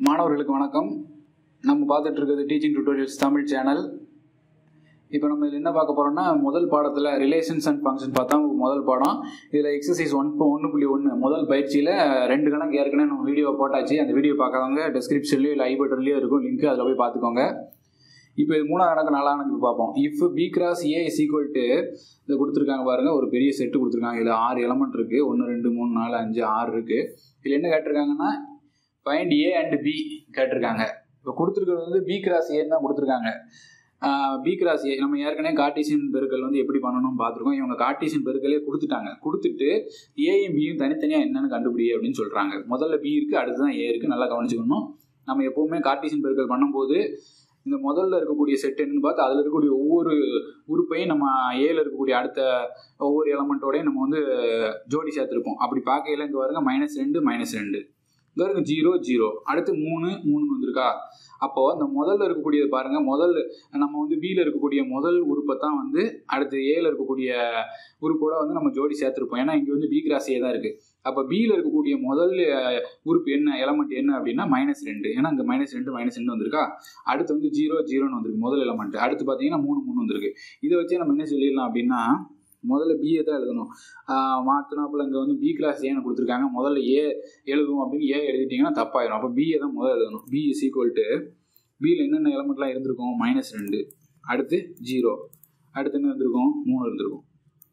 மாணவர்களுக்கு வணக்கம். நம்ம பார்த்துட்டு இருக்கிறது டீச்சிங் டியூட்டோரியல்ஸ் தமிழ் சேனல். இப்போ நம்ம இதில் என்ன பார்க்க போகிறோம்னா, முதல் பாடத்தில் ரிலேஷன்ஸ் அண்ட் ஃபங்க்ஷன் பார்த்தா முதல் பாடம். இதில் எக்ஸசைஸ் 1.1 முதல் பயிற்சியில் 2 கணக்கு ஏற்கனவே நம்ம வீடியோ போட்டாச்சு. அந்த வீடியோ பார்க்காதவங்க டிஸ்கிரிப்ஷன்லேயும் இல்லை ஐ பட்டன்லேயும் இருக்கும் லிங்க், அதில் போய் பார்த்துக்கோங்க. இப்போ இது 3ஆம் கணக்கு 4ஆம் கணக்கு பார்ப்போம். If B cross A is equal to இதை கொடுத்துருக்காங்க பாருங்கள், ஒரு பெரிய செட்டு கொடுத்துருக்காங்க. இதில் 6 எலமெண்ட் இருக்குது. 1 2 3 4 5 6 இருக்குது. இதில் என்ன கேட்டிருக்காங்கன்னா ஃபைண்ட் ஏ அண்ட் பி கேட்டிருக்காங்க. இப்போ கொடுத்துருக்கிறது வந்து பி கிராஸ் ஏன்னு தான் கொடுத்துருக்காங்க. பி கிராஸ் ஏ நம்ம ஏற்கனவே கார்ட்டீசியன் பெருக்கல் வந்து எப்படி பண்ணணும்னு பார்த்துருக்கோம். இவங்க கார்ட்டீசியன் பெருக்கலே கொடுத்துட்டாங்க. கொடுத்துட்டு ஏயும் பியும் தனித்தனியாக என்னென்னு கண்டுபிடி அப்படின்னு சொல்கிறாங்க. முதல்ல பி இருக்குது, அடுத்து தான் ஏ இருக்குது. நல்லா கவனிச்சுக்கணும். நம்ம எப்போவுமே கார்ட்டீசியன் பெருக்கல் பண்ணும்போது இந்த முதல்ல இருக்கக்கூடிய செட் என்னன்னு பார்த்து அதில் இருக்கக்கூடிய ஒவ்வொரு உறுப்பையும் நம்ம ஏல இருக்கக்கூடிய அடுத்த ஒவ்வொரு எலமெண்ட்டோடையும் நம்ம வந்து ஜோடி சேர்த்துருப்போம். அப்படி பார்க்கையில் இங்கே வருங்க -2 -2 இங்கே இருக்கு 0 0 அடுத்து 3 3 வந்திருக்கா. அப்போது அந்த முதல்ல இருக்கக்கூடியது பாருங்கள், முதல் நம்ம வந்து பியில் இருக்கக்கூடிய முதல் உறுப்பை தான் வந்து அடுத்து ஏல இருக்கக்கூடிய உறுப்போட வந்து நம்ம ஜோடி சேர்த்துருப்போம். ஏன்னா இங்கே வந்து பி கிராஸ் ஏ தான் இருக்குது. அப்போ பியில் இருக்கக்கூடிய முதல் உறுப்பு என்ன, எலமெண்ட் என்ன அப்படின்னா -2. ஏன்னா இங்கே -2 -2 வந்திருக்கா. அடுத்து வந்து 0 0ன்னு வந்திருக்கு முதல் எலமெண்ட். அடுத்து பார்த்தீங்கன்னா 3 3 வந்திருக்கு. இதை வச்சே நம்ம என்ன சொல்லிடலாம் அப்படின்னா, முதல்ல பிஏ தான் எழுதணும். மாற்றினாப்புல இங்கே வந்து பி கிளாஸ் ஏன்னு கொடுத்துருக்காங்க. முதல்ல ஏ எழுதுவோம் அப்படின்னு ஏ எழுதிட்டிங்கன்னா தப்பாயிடும். அப்போ பிஏ தான் முதல்ல எழுதணும். பி இஸ் ஈக்குவல் டு பியில் என்னென்ன எலமெண்ட்லாம் இருந்திருக்கும், -2 அடுத்து 0 அடுத்து என்ன இருந்திருக்கும், 3 இருந்திருக்கும்.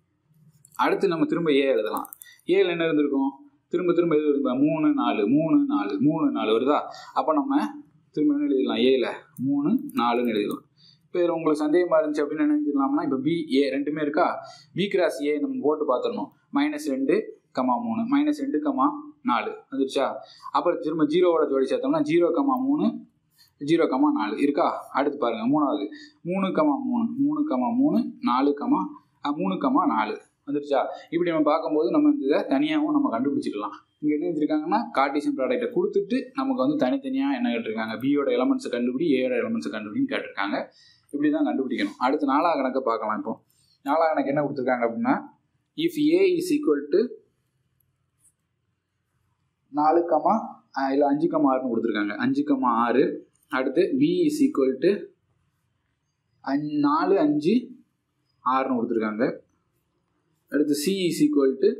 அடுத்து நம்ம திரும்ப ஏ எழுதலாம். ஏல என்ன இருந்திருக்கும், திரும்ப திரும்ப எது இருந்தா 3 4 3 4 3 4 வருதா. அப்போ நம்ம திரும்ப என்ன எழுதிடலாம், ஏல 3 4ன்னு எழுதிடலாம். இப்போ இதில் உங்களுக்கு சந்தேகமாக இருந்துச்சு அப்படின்னு நினைச்சிடலாம்னா, இப்போ பி ஏ ரெண்டுமே இருக்கா. பி கிராஸ் ஏ நம்ம போட்டு பார்த்துடணும். -2 3 -2 4 வந்துருச்சா. அப்புறம் திரும்ப 0வோட ஜோடி சேர்த்தோம்னா 0 3 0 4 இருக்கா. அடுத்து பாருங்கள் மூணாவது 3 3 3 3 4 3 4 வந்துருச்சா. இப்படி நம்ம பார்க்கும்போது நம்ம இதை தனியாகவும் நம்ம கண்டுபிடிச்சிக்கலாம். இங்கே என்ன வச்சுருக்காங்கன்னா, கார்ட்டீசியன் ப்ராடக்ட்டை கொடுத்துட்டு நமக்கு வந்து தனித்தனியாக என்ன கேட்டிருக்காங்க, பியோட எலமெண்ட்ஸை கண்டுபிடி ஏயோட எலமெண்ட்ஸை கண்டுபிடின்னு கேட்டிருக்காங்க. இப்படி தான் கண்டுபிடிக்கணும். அடுத்து 4ஆம் கணக்கை பார்க்கலாம். இப்போ 4ஆம் கணக்கு என்ன கொடுத்துருக்காங்க அப்படின்னா, if A is equal to 4 இல்லை 5 6ன்னு கொடுத்துருக்காங்க. 5 6 அடுத்து பி இஸ் ஈக்குவல் டு 4 5 6ன்னு கொடுத்துருக்காங்க. அடுத்து சி இஸ் ஈக்குவல் டு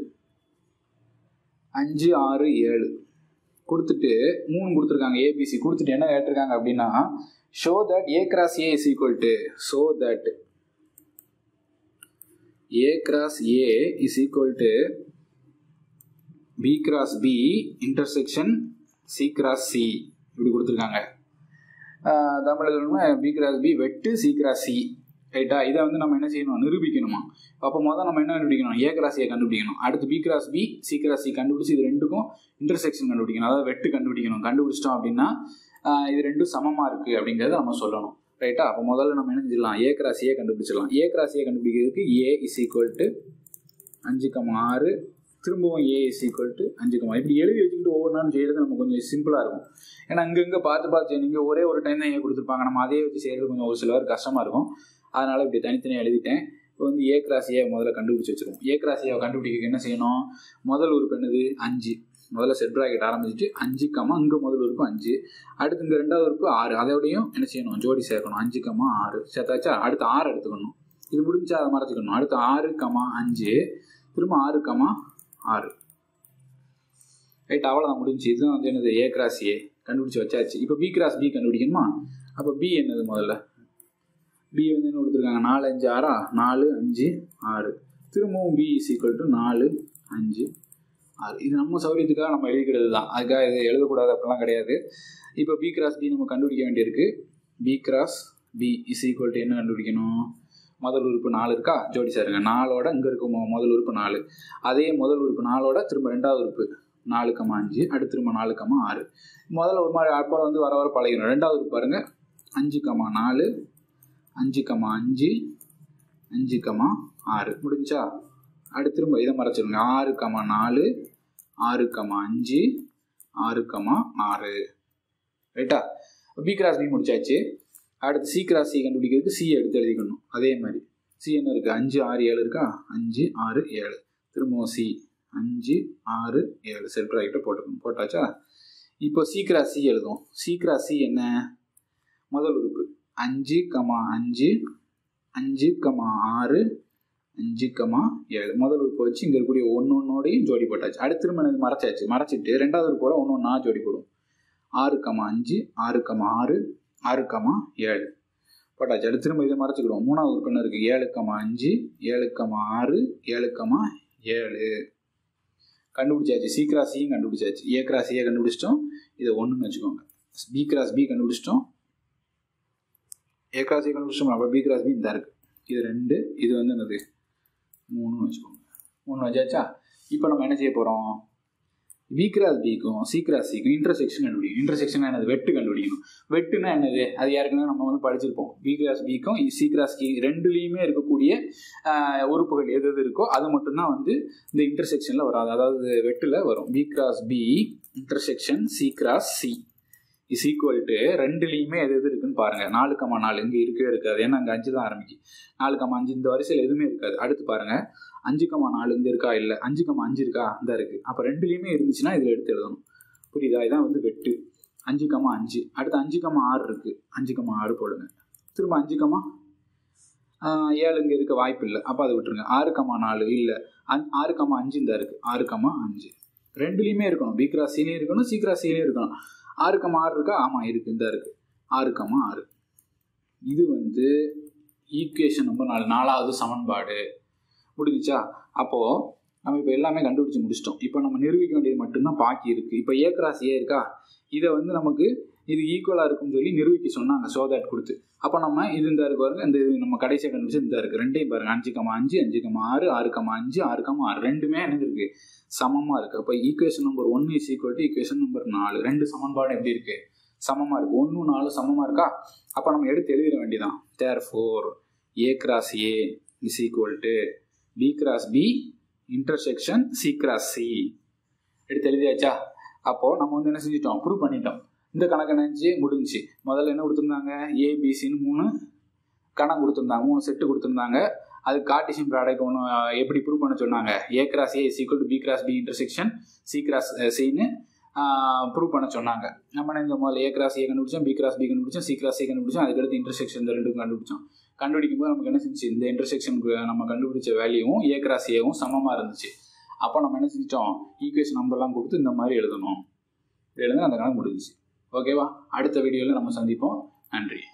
5 6 7 கொடுத்துட்டு 3 கொடுத்துருக்காங்க. ஏபிசி கொடுத்துட்டு என்ன கேட்டிருக்காங்க அப்படின்னா, show that a cross a is equal to, so that a cross a is equal to b cross b intersection c cross c இப்படி கொடுத்துருக்காங்க. தமிழ் b cross b வெட்டு c cross c ரைட்டா. இதை வந்து நம்ம என்ன செய்யணும், நிரூபிக்கணுமா. அப்போ முதல் நம்ம என்ன கண்டுபிடிக்கணும், ஏ கிராஸ் ஏ கண்டுபிடிக்கணும். அடுத்து B cross B C cross C கண்டுபிடிச்சி இது ரெண்டுக்கும் இன்டர்செக்ஷன் கண்டுபிடிக்கணும், அதாவது வெட்டு கண்டுபிடிக்கணும். கண்டுபிடிச்சிட்டோம் அப்படின்னா இது ரெண்டும் சமமாக இருக்குது அப்படிங்கிறத நம்ம சொல்லணும் ரைட்டா. அப்போ முதல்ல நம்ம என்ன செஞ்சிடலாம், ஏ கிராஸ் ஏ கண்டுபிடிச்சிடலாம். ஏ கிராஸ் ஏ கண்டுபிடிக்கிறதுக்கு ஏ இஸ் ஈக்குவல் டு 5 6 திரும்பவும் ஏ இஸ் ஈக்குவல் டு 5 இப்படி எழுதி வச்சுக்கிட்டு ஒவ்வொரு நாளும் செய்கிறது நம்ம கொஞ்சம் சிம்பிளாக இருக்கும். ஏன்னா இங்கே பார்த்து நீங்கள் ஒரே ஒரு டைம் தான் ஏ கொடுத்துருப்பாங்க. நம்ம அதே வச்சு செய்கிறது கொஞ்சம் ஒரு சில பேர் கஷ்டமாக இருக்கும். அதனால் இப்படி தனித்தனியாக எழுதிட்டேன். இப்போ வந்து ஏ கிராஸ் ஏ முதல்ல கண்டுபிடிச்சி வச்சுருவோம். ஏ கிராஸ் ஏவை கண்டுபிடிக்க என்ன செய்யணும், முதல் உறுப்பு என்னது 5. முதல்ல செட் ப்ராக்கெட் ஆரம்பிச்சுட்டு 5 இங்கே முதல் உறுப்பு 5 அடுத்து இங்கே ரெண்டாவது உறுப்பு 6 அதோடையும் என்ன செய்யணும், ஜோடி சேர்க்கணும். 5 6 சேர்த்தாச்சா. அடுத்து 6 எடுத்துக்கணும். இது முடிஞ்சா அதை மறைச்சிக்கணும். அடுத்து 6 5 திரும்ப 6 6 ரைட். அவ்வளோதான் முடிஞ்சு. இதுதான் வந்து என்னது, ஏ கிராஸ் ஏ கண்டுபிடிச்சி வச்சாச்சு. இப்போ பி கிராஸ் பி கண்டுபிடிக்கணுமா. அப்போ பி என்னது, முதல்ல பி வந்து என்ன கொடுத்துருக்காங்க, 4 5 6 4 5 6 திரும்பவும் பி இஸ் ஈக்குவல் டு 4 5 6. இது நம்ம சௌரியத்துக்காக நம்ம எழுதிக்கிறது தான், அதுக்காக இது எழுதக்கூடாது அப்படிலாம் கிடையாது. இப்போ பி கிராஸ் பி நம்ம கண்டுபிடிக்க வேண்டியிருக்கு. B cross B is equal to என்ன கண்டுபிடிக்கணும், முதல் உறுப்பு 4 இருக்கா, ஜோடி சேருங்க. 4ஓட இங்கே இருக்கும் முதல் உறுப்பு 4, அதே முதல் உறுப்பு 4ஓட திரும்ப ரெண்டாவது உறுப்பு 4 5 அடுத்து திரும்ப 4 6. முதல்ல ஒரு மாதிரி அப்புறம் வந்து வர பழகிடும். ரெண்டாவது உறுப்பு பாருங்கள் 5 4 5 5 5 6 முடிஞ்சா. அடுத்து திரும்ப இதை மறைச்சிருங்க. 6 4 6 5 6 6 ரைட்டா. பி கிராஸ் பி முடிச்சாச்சு. அடுத்து சி கிராஸ் சி கண்டுபிடிக்கிறதுக்கு சி எடுத்து எழுதிக்கணும். அதே மாதிரி சி என்ன இருக்குது, 5 6 7 இருக்கா. 5 6 7 திரும்பவும் சி 5 6 7 செட் ப்ராக்கெட்டை போட்டுக்கணும். போட்டாச்சா. இப்போ C கிராஸ் C எழுதும். C கிராஸ் C என்ன? முதல் உறுப்பு 5, 5, 5, 6, 5, 7. முதல் உறுப்பு வச்சு இங்கே இருக்கக்கூடிய ஒன்னொன்னோடையும் ஜோடி போட்டாச்சு. அடுத்து திரும்ப இது மறைச்சிட்டு ரெண்டாவது உறுப்போட ஒன்று ஜோடி போடும். 6, 5, 6, 6, 6, 7 போட்டாச்சு. அடுத்து திரும்ப இதை மறைச்சிக்கிடுவோம். மூணாவது உறுப்பு என்ன இருக்குது? 7, 5, 7, 6, 7, 7 கண்டுபிடிச்சாச்சு. C கிராஸ் சியும் கண்டுபிடிச்சாச்சு. A கிராஸ் A கண்டுபிடிச்சிட்டோம். இதை 1ன்னு வச்சுக்கோங்க. B கிராஸ் B கண்டுபிடிச்சிட்டோம். A கிராஸ் A கண்டுபிடிச்சிட்டோம். அப்புறம் B கிராஸ் B இந்த இருக்குது. இது 2, இது வந்து என்னது 3ன்னு வச்சுக்கோங்க. 3 வச்சாச்சா? இப்போ நம்ம என்ன செய்ய போகிறோம்? B கிராஸ் Bக்கும் C கிராஸ் Cக்கும் இன்டர்செக்ஷன் கண்டுபிடிக்கணும். இன்டர்செக்ஷன் என்னது? வெட்டு கண்டுபிடிக்கணும். வெட்டுனா என்னது? அது ஏற்கனவே நம்ம வந்து படிச்சிருப்போம். B கிராஸ் Bக்கும் C கிராஸ் C ரெண்டுலேயுமே இருக்கக்கூடிய உறுப்புகள் எது இருக்கோ அது மட்டும்தான் வந்து இந்த இன்டர்செக்ஷனில் வராது. அதாவது வெட்டில் வரும். B cross B intersection C cross C is equal to ரெண்டுலேயுமே எது இருக்குன்னு பாருங்கள். 4, 4 இங்கே இருக்கவே இருக்காது. ஏன்னா அங்கே 5 தான் ஆரம்பிக்கும். 4, 5 இந்த வரிசையில் எதுவுமே இருக்காது. அடுத்து பாருங்கள் 5, 4 இங்கே இருக்கா? இல்லை. 5, 5 இருக்கா? இந்த இருக்குது. அப்போ ரெண்டுலேயுமே இருந்துச்சுன்னா இதில் எடுத்து எழுதணும். புரியுதா? இதான் வந்து வெட்டு. 5, 5 அடுத்து 5, 6 இருக்குது. 5, 6 போடுங்க. திரும்ப 5, 7 இங்கே இருக்க வாய்ப்பு இல்லை. அப்போ அதை விட்டுருங்க. 6, 4 இல்லை. 6, 5 இந்த இருக்குது. 6, 5 ரெண்டுலேயுமே இருக்கணும். B கிராஸ் Cலையும் இருக்கணும், C கிராஸ் Cலையும் இருக்கணும். 6, 6 இருக்கா? ஆமாம் இருக்குது. இந்த இருக்குது. 6, 6 இது வந்து ஈக்குவேஷன் நம்பர் 4, 4வது சமன்பாடு. முடிஞ்சிச்சா? அப்போது நம்ம இப்போ எல்லாமே கண்டுபிடிச்சி முடிச்சிட்டோம். இப்போ நம்ம நிரூபிக்க வேண்டியது மட்டும்தான் பாக்கி இருக்குது. இப்போ A கிராஸ் A இருக்கா? இதை வந்து நமக்கு இது ஈக்குவலாக இருக்குன்னு சொல்லி நிரூபிக்க சொன்னாங்க. ஸோ தட் கொடுத்து அப்போ நம்ம இது இந்த இருக்கு பாருங்க. இந்த இது நம்ம கடைசியாக கண்டுபிடிச்சி இந்த இருக்குது. ரெண்டையும் பாருங்கள். 5, 5, 5, 6, 6, 5, 6, 6 ரெண்டுமே என்ன இருக்குது? சமமாக இருக்குது. அப்போ equation number 1 is equal to equation number 4. ரெண்டு சமன்பாடு எப்படி இருக்குது? சமமாக இருக்குது. 1, 4 சமமாக இருக்கா? அப்போ நம்ம எடுத்து எழுதிட வேண்டியதான். Therefore A cross A is equal to B cross B intersection C cross C எடுத்து எழுதியாச்சா? அப்போது நம்ம வந்து என்ன செஞ்சிட்டோம்? ப்ரூவ் பண்ணிட்டோம். இந்த கணக்கு நினச்சி முடிஞ்சு. முதல்ல என்ன கொடுத்துருந்தாங்க? ABCன்னு 3 கணக்கு கொடுத்துருந்தாங்க. 3 செட்டு கொடுத்துருந்தாங்க. அது கார்ட்டீசியன் ப்ராடக்ட் ஒன்று எப்படி ப்ரூவ் பண்ண சொன்னாங்க? A cross A is equal to B cross B intersection C cross Cன்னு ப்ரூவ் பண்ண சொன்னாங்க. நம்ம இந்த முதல்ல A கிராஸ் A கண்டுபிடிச்சோம், B கிராஸ் B கண்டுபிடிச்சோம், C கிராஸ் C கண்டுபிடிச்சோம். அதுக்கடுத்து இன்டர்செக்ஷன் இந்த ரெண்டும் கண்டுபிடிச்சோம். கண்டுபிடிக்கும் போது நமக்கு என்ன செஞ்சு? இந்த இன்டர்செக்ஷனுக்கு நம்ம கண்டுபிடிச்ச வேல்யூவும் A கிராஸ் Aவும் சமமாக இருந்துச்சு. அப்போ நம்ம என்ன செஞ்சிட்டோம்? ஈக்குவேஷன் நம்பர்லாம் கொடுத்து இந்த மாதிரி எழுதணும். எழுதுனா அந்த கணக்கு முடிஞ்சிச்சு. ஓகேவா? அடுத்த வீடியோவில் நம்ம சந்திப்போம். நன்றி.